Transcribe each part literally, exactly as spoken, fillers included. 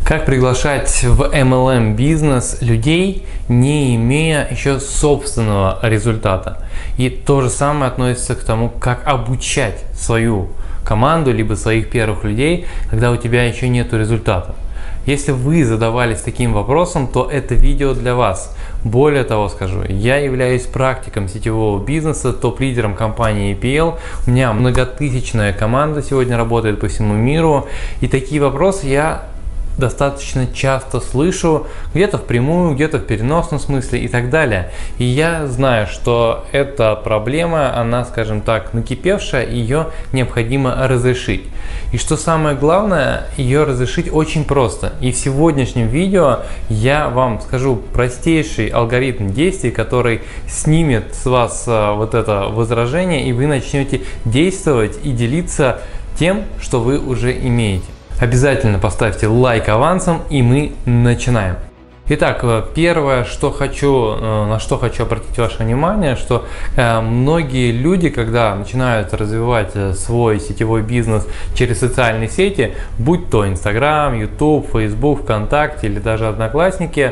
Как приглашать в эм эл эм бизнес людей, не имея еще собственного результата. И то же самое относится к тому, как обучать свою команду, либо своих первых людей, когда у тебя еще нет результата. Если вы задавались таким вопросом, то это видео для вас. Более того скажу, я являюсь практиком сетевого бизнеса, топ-лидером компании и пи эл. У меня многотысячная команда сегодня работает по всему миру. И такие вопросы я достаточно часто слышу, где-то впрямую, где-то в переносном смысле и так далее. И я знаю, что эта проблема, она, скажем так, накипевшая, ее необходимо разрешить. И что самое главное, ее разрешить очень просто. И в сегодняшнем видео я вам скажу простейший алгоритм действий, который снимет с вас вот это возражение, и вы начнете действовать и делиться тем, что вы уже имеете. Обязательно поставьте лайк авансом, и мы начинаем. Итак, первое, что хочу, на что хочу обратить ваше внимание, что многие люди, когда начинают развивать свой сетевой бизнес через социальные сети, будь то Инстаграм, Ютуб, Фейсбук, ВКонтакте или даже Одноклассники,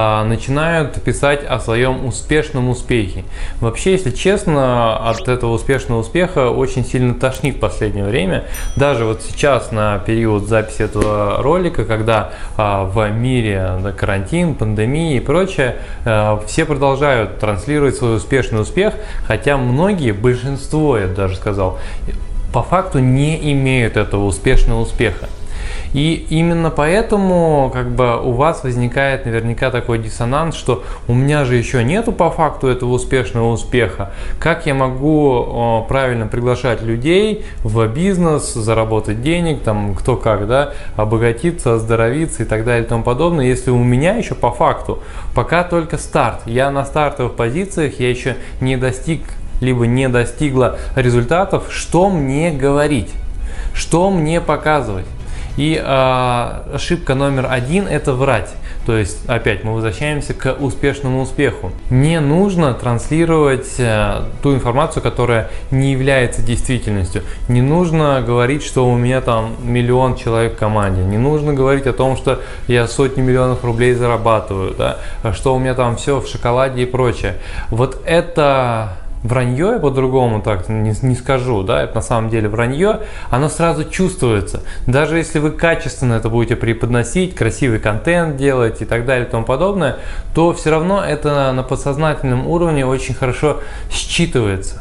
начинают писать о своем успешном успехе. Вообще, если честно, от этого успешного успеха очень сильно тошнит в последнее время. Даже вот сейчас, на период записи этого ролика, когда в мире карантин, пандемии и прочее, все продолжают транслировать свой успешный успех, хотя многие, большинство, я даже сказал, по факту не имеют этого успешного успеха. И именно поэтому как бы у вас возникает наверняка такой диссонанс, что у меня же еще нету по факту этого успешного успеха. Как я могу о, правильно приглашать людей в бизнес, заработать денег, там кто как, да, обогатиться, оздоровиться и так далее и тому подобное, если у меня еще по факту пока только старт. Я на стартовых позициях, я еще не достиг, либо не достигла результатов. Что мне говорить? Что мне показывать? И э, ошибка номер один – это врать. То есть, опять мы возвращаемся к успешному успеху. Не нужно транслировать э, ту информацию, которая не является действительностью. Не нужно говорить, что у меня там миллион человек в команде. Не нужно говорить о том, что я сотни миллионов рублей зарабатываю, да? Что у меня там все в шоколаде и прочее. Вот это... Вранье, я по-другому так не, не скажу, да, это на самом деле вранье, оно сразу чувствуется. Даже если вы качественно это будете преподносить, красивый контент делать и так далее и тому подобное, то все равно это на подсознательном уровне очень хорошо считывается.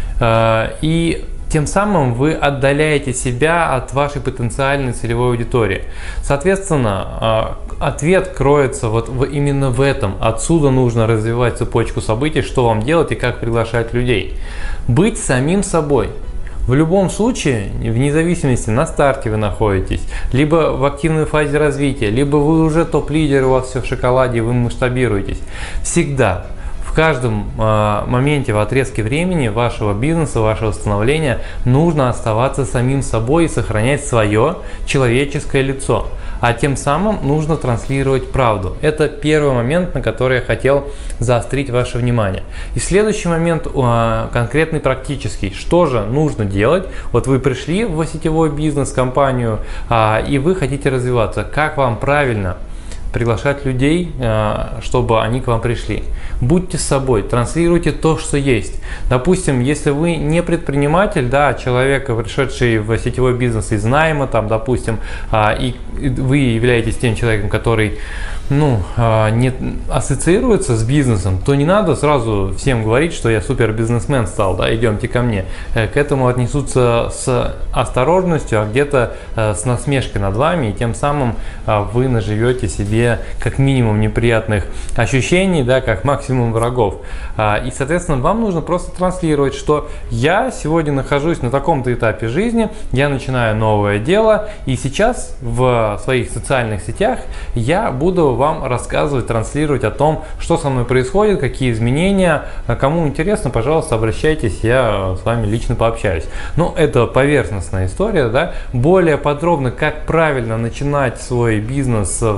И тем самым вы отдаляете себя от вашей потенциальной целевой аудитории. Соответственно, ответ кроется вот именно в этом. Отсюда нужно развивать цепочку событий, что вам делать и как приглашать людей. Быть самим собой. В любом случае, вне зависимости, на старте вы находитесь, либо в активной фазе развития, либо вы уже топ-лидер, у вас все в шоколаде, вы масштабируетесь. Всегда. В каждом э, моменте, в отрезке времени вашего бизнеса, вашего становления нужно оставаться самим собой и сохранять свое человеческое лицо. А тем самым нужно транслировать правду. Это первый момент, на который я хотел заострить ваше внимание. И следующий момент э, конкретный, практический. Что же нужно делать? Вот вы пришли в сетевой бизнес, компанию, э, и вы хотите развиваться. Как вам правильно приглашать людей, чтобы они к вам пришли? Будьте собой, транслируйте то, что есть. Допустим, если вы не предприниматель, да, человек, пришедший в сетевой бизнес из найма, там, допустим, и вы являетесь тем человеком, который ну, не ассоциируется с бизнесом, то не надо сразу всем говорить, что я супер бизнесмен стал, да, идемте ко мне. К этому отнесутся с осторожностью, а где-то с насмешкой над вами, и тем самым вы наживете себе как минимум неприятных ощущений, да, как максимум врагов. И, соответственно, вам нужно просто транслировать, что я сегодня нахожусь на таком-то этапе жизни, я начинаю новое дело, и сейчас в своих социальных сетях я буду вам рассказывать, транслировать о том, что со мной происходит, какие изменения. Кому интересно, пожалуйста, обращайтесь, я с вами лично пообщаюсь. Ну, это поверхностная история, да. Более подробно, как правильно начинать свой бизнес в социальных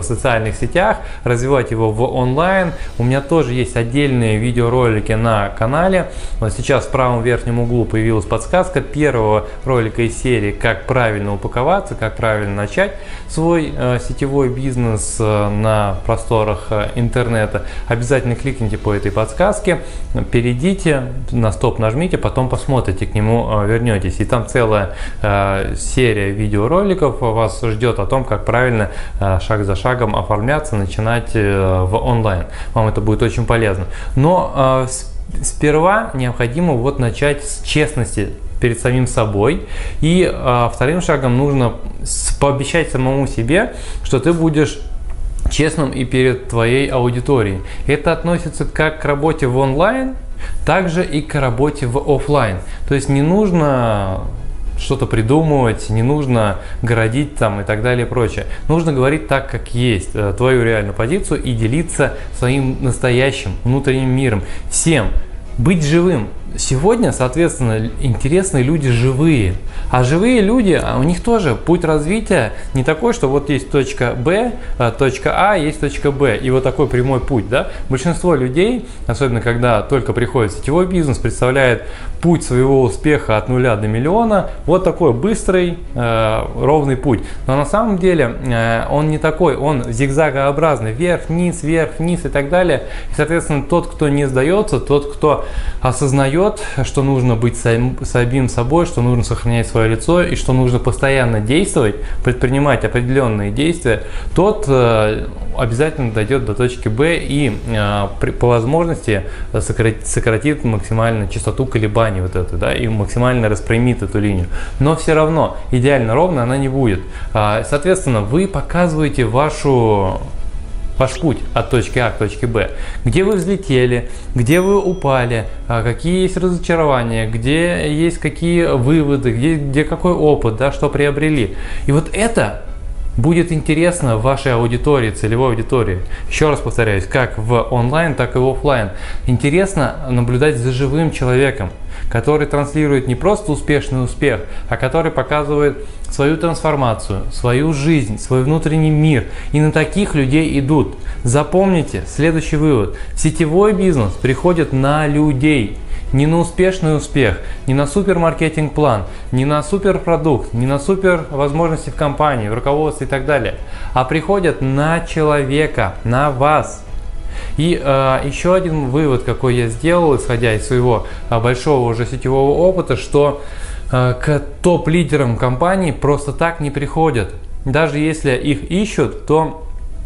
социальных сетях, развивать его в онлайн. У меня тоже есть отдельные видеоролики на канале. Вот сейчас в правом верхнем углу появилась подсказка первого ролика из серии «Как правильно упаковаться», как правильно начать свой э, сетевой бизнес э, на просторах э, интернета. Обязательно кликните по этой подсказке, перейдите, на стоп нажмите, потом посмотрите, к нему э, вернетесь. И там целая э, серия видеороликов вас ждет о том, как правильно э, шаг за шагом оформляться, начинать э, в онлайн. Вам это будет очень полезно. Но э, сперва необходимо вот начать с честности перед самим собой. И э, вторым шагом нужно пообещать самому себе, что ты будешь честным и перед твоей аудиторией. Это относится как к работе в онлайн, так же и к работе в офлайн. То есть не нужно что-то придумывать, не нужно городить там и так далее и прочее. Нужно говорить так, как есть, твою реальную позицию и делиться своим настоящим внутренним миром. Всем быть живым. Сегодня, соответственно, интересны люди живые. А живые люди, у них тоже путь развития не такой, что вот есть точка Б, точка А, есть точка Б, и вот такой прямой путь. Да? Большинство людей, особенно когда только приходит сетевой бизнес, представляет путь своего успеха от нуля до миллиона, вот такой быстрый, э, ровный путь. Но на самом деле э, он не такой, он зигзагообразный, вверх-вниз, вверх-вниз и так далее. И, соответственно, тот, кто не сдается, тот, кто осознает, что нужно быть самим собой, что нужно сохранять свое лицо и что нужно постоянно действовать, предпринимать определенные действия, тот э, обязательно дойдет до точки Б и э, при, по возможности сократит, сократит максимально частоту колебаний вот эту, да, и максимально распрямит эту линию. Но все равно идеально ровно она не будет. Э, соответственно, вы показываете вашу ваш путь от точки А к точке Б, где вы взлетели, где вы упали, какие есть разочарования, где есть какие выводы, где, где какой опыт, да, что приобрели. И вот это будет интересно вашей аудитории, целевой аудитории. Еще раз повторяюсь, как в онлайн, так и в офлайн. Интересно наблюдать за живым человеком, который транслирует не просто успешный успех, а который показывает свою трансформацию, свою жизнь, свой внутренний мир. И на таких людей идут. Запомните следующий вывод. Сетевой бизнес приходит на людей. Не на успешный успех, не на супермаркетинг план, не на суперпродукт, не на супер возможности в компании, в руководстве и так далее, а приходят на человека, на вас. И э, еще один вывод, какой я сделал, исходя из своего э, большого уже сетевого опыта, что э, к топ-лидерам компании просто так не приходят. Даже если их ищут, то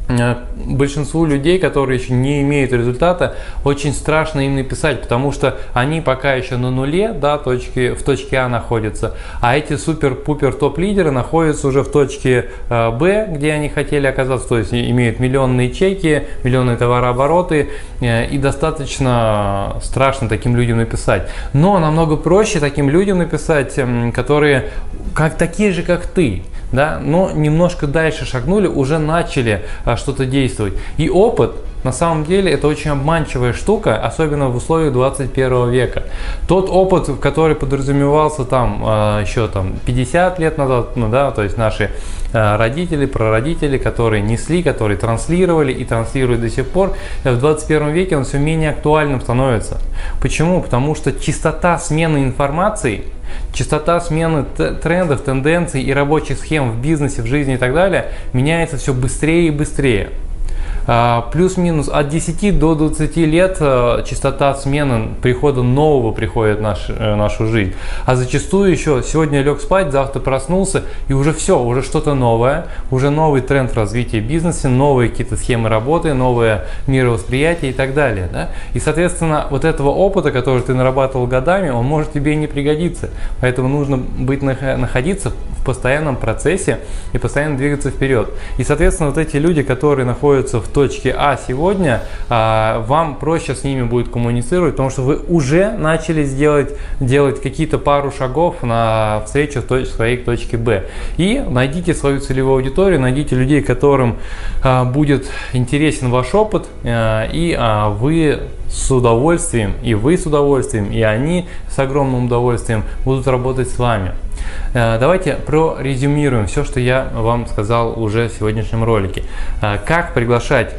большинству людей, которые еще не имеют результата, очень страшно им написать, потому что они пока еще на нуле, да, точки, в точке А находятся, а эти супер-пупер топ-лидеры находятся уже в точке э, Б, где они хотели оказаться, то есть имеют миллионные чеки, миллионные товарообороты, э, и достаточно страшно таким людям написать. Но намного проще таким людям написать, э, которые как такие же, как ты. Да, но немножко дальше шагнули, уже начали а, что-то действовать. И опыт, на самом деле, это очень обманчивая штука, особенно в условиях двадцать первого века. Тот опыт, который подразумевался там а, еще там, пятьдесят лет назад, ну да, то есть наши а, родители, прародители, которые несли, которые транслировали и транслируют до сих пор, в двадцать первом веке он все менее актуальным становится. Почему? Потому что частота смены информации, частота смены трендов, тенденций и рабочих схем в бизнесе, в жизни и так далее меняется все быстрее и быстрее. Плюс-минус от десяти до двадцати лет частота смены прихода нового приходит в наш, нашу жизнь. А зачастую еще сегодня лег спать, завтра проснулся и уже все, уже что-то новое, уже новый тренд развития бизнеса, новые какие-то схемы работы, новое мировосприятие и так далее. Да? И соответственно вот этого опыта, который ты нарабатывал годами, он может тебе и не пригодиться. Поэтому нужно быть, находиться в постоянном процессе и постоянно двигаться вперед. И соответственно вот эти люди, которые находятся в точке А сегодня, вам проще с ними будет коммуницировать, потому что вы уже начали сделать, делать какие-то пару шагов на встречу в своей точке Б. И найдите свою целевую аудиторию, найдите людей, которым будет интересен ваш опыт, и вы с удовольствием, и вы с удовольствием, и они с огромным удовольствием будут работать с вами. Давайте прорезюмируем все, что я вам сказал уже в сегодняшнем ролике. Как приглашать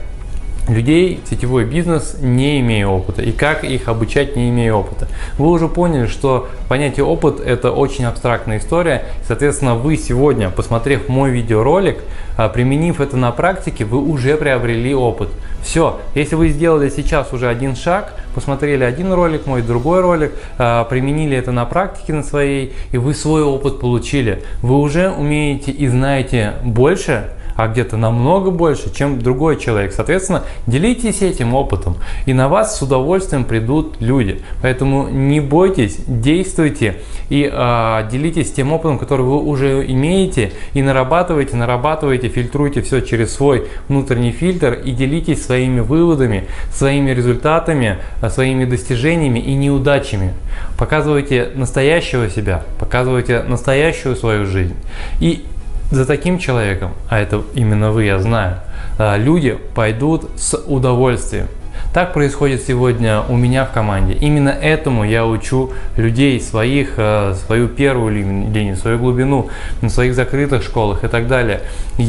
людей в сетевой бизнес, не имея опыта, и как их обучать, не имея опыта. Вы уже поняли, что понятие опыт – это очень абстрактная история. Соответственно, вы сегодня, посмотрев мой видеоролик, применив это на практике, вы уже приобрели опыт. Все, если вы сделали сейчас уже один шаг, посмотрели один ролик, мой другой ролик, применили это на практике на своей, и вы свой опыт получили. Вы уже умеете и знаете больше, а где-то намного больше, чем другой человек. Соответственно, делитесь этим опытом, и на вас с удовольствием придут люди. Поэтому не бойтесь, действуйте и э, делитесь тем опытом, который вы уже имеете, и нарабатывайте, нарабатывайте, фильтруйте все через свой внутренний фильтр и делитесь своими выводами, своими результатами, своими достижениями и неудачами. Показывайте настоящего себя, показывайте настоящую свою жизнь. И за таким человеком, а это именно вы, я знаю, люди пойдут с удовольствием. Так происходит сегодня у меня в команде. Именно этому я учу людей своих, свою первую линию, свою глубину, на своих закрытых школах и так далее.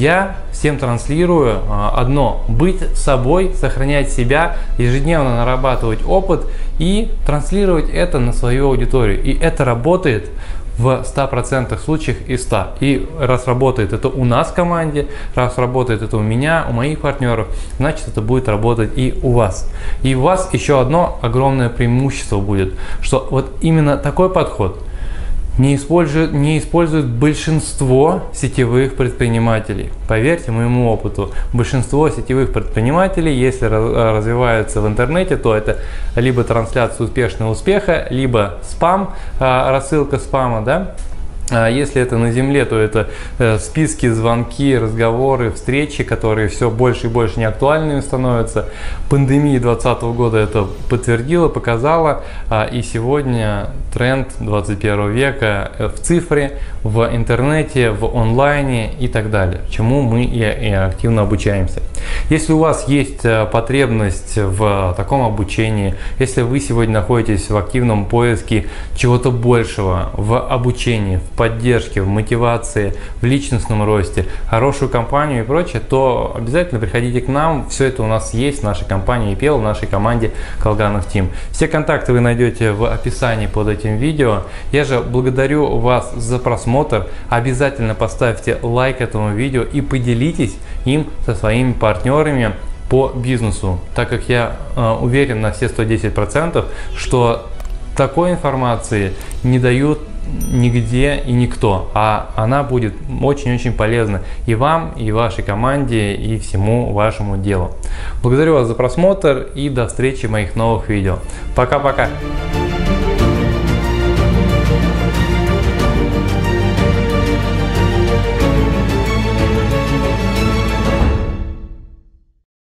Я всем транслирую одно: быть собой, сохранять себя, ежедневно нарабатывать опыт и транслировать это на свою аудиторию. И это работает в ста процентах случаях из ста. И раз работает это у нас в команде, раз работает это у меня, у моих партнеров, значит это будет работать и у вас. И у вас еще одно огромное преимущество будет, что вот именно такой подход не использует, не использует большинство сетевых предпринимателей. Поверьте моему опыту, большинство сетевых предпринимателей, если развиваются в интернете, то это либо трансляция успешного успеха, либо спам, рассылка спама, да? Если это на земле, то это списки, звонки, разговоры, встречи, которые все больше и больше неактуальными становятся. Пандемия двадцатого года это подтвердила, показала. И сегодня тренд двадцать первого века в цифре, в интернете, в онлайне и так далее, чему мы и активно обучаемся. Если у вас есть потребность в таком обучении, если вы сегодня находитесь в активном поиске чего-то большего, в обучении, в поддержке, в мотивации, в личностном росте, хорошую компанию и прочее, то обязательно приходите к нам. Все это у нас есть в нашей компании и пел, в нашей команде Колганов Team. Все контакты вы найдете в описании под этим видео. Я же благодарю вас за просмотр. Обязательно поставьте лайк этому видео и поделитесь им со своими партнерами по бизнесу, так как я э, уверен на все сто десять процентов, что такой информации не дают нигде и никто, а она будет очень-очень полезна и вам, и вашей команде, и всему вашему делу. Благодарю вас за просмотр и до встречи в моих новых видео. Пока-пока!